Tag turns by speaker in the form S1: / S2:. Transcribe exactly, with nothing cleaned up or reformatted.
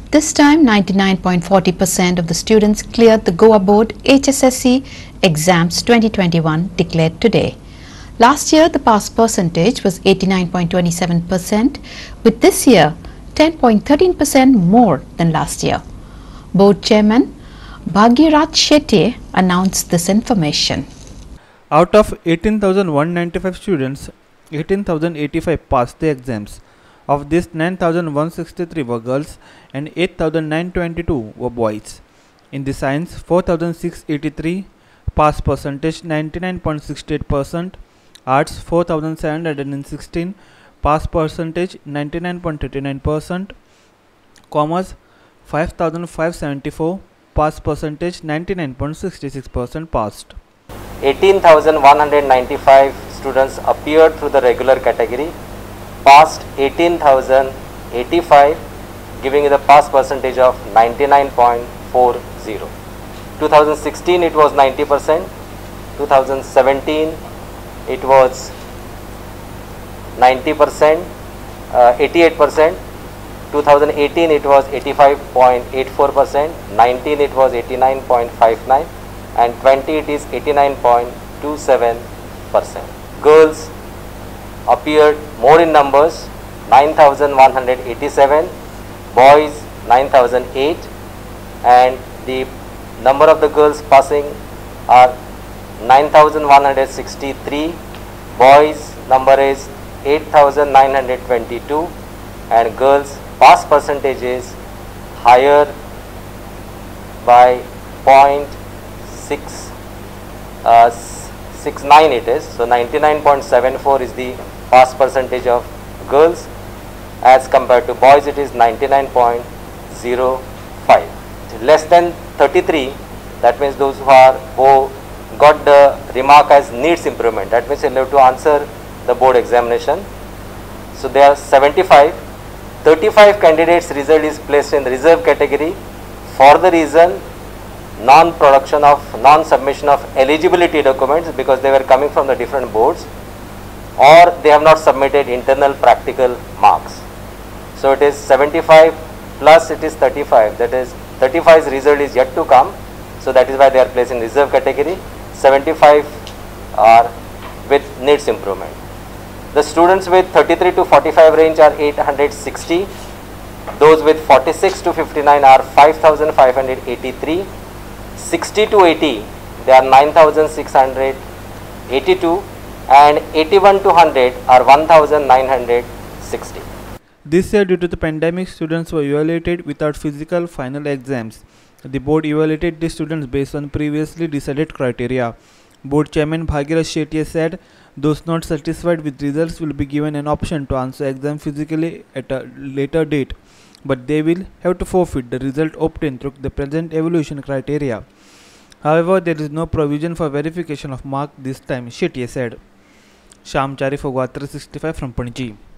S1: This time, ninety-nine point four zero percent of the students cleared the Goa Board H S S C exams twenty twenty-one declared today. Last year, the pass percentage was eighty-nine point two seven percent, with this year ten point one three percent more than last year. Board Chairman Bhagirath Shetty announced this information.
S2: Out of eighteen thousand one hundred ninety-five students, eighteen thousand eighty-five passed the exams. Of this, nine thousand one hundred sixty-three were girls and eight thousand nine hundred twenty-two were boys. In the science, four thousand six hundred eighty-three, pass percentage ninety-nine point six eight percent, arts four thousand seven hundred sixteen, pass percentage ninety-nine point three nine percent, commerce five thousand five hundred seventy-four, pass percentage ninety-nine point six six percent passed.
S3: eighteen thousand one hundred ninety-five students appeared through the regular category, passed eighteen thousand eighty-five, giving the pass percentage of ninety-nine point four zero. twenty sixteen it was ninety percent, twenty seventeen it was ninety percent, uh, eighty-eight percent, twenty eighteen it was eighty-five point eight four percent, nineteen it was eighty-nine point five nine, and twenty it is eighty-nine point two seven percent. Girls appeared more in numbers, nine thousand one hundred eighty-seven, boys nine thousand eight, and the number of the girls passing are nine thousand one hundred sixty-three, boys number is eight thousand nine hundred twenty-two, and girls pass percentage is higher by zero point six six nine it is. So ninety-nine point seven four is the pass percentage of girls, as compared to boys it is ninety-nine point zero five. Less than thirty-three, that means those who are who got the remark as needs improvement, that means they have to answer the board examination. So there are seventy-five, thirty-five candidates result is placed in the reserve category for the reason non-production of, non-submission of eligibility documents, because they were coming from the different boards, or they have not submitted internal practical marks. So it is seventy-five plus it is thirty-five, that is thirty-five's result is yet to come. So that is why they are placed in reserve category. seventy-five are with needs improvement. The students with thirty-three to forty-five range are eight hundred sixty. Those with forty-six to fifty-nine are five thousand five hundred eighty-three. sixty to eighty, they are nine thousand six hundred eighty-two, and eighty-one to one hundred are one thousand nine hundred sixty.
S2: This year, due to the pandemic, students were evaluated without physical final exams. The board evaluated the students based on previously decided criteria. Board Chairman Bhagirath Shetty said those not satisfied with results will be given an option to answer exam physically at a later date, but they will have to forfeit the result obtained through the present evaluation criteria. However, there is no provision for verification of mark this time, Shetty said. Shyam Chari for Guwahati three sixty-five from Panaji.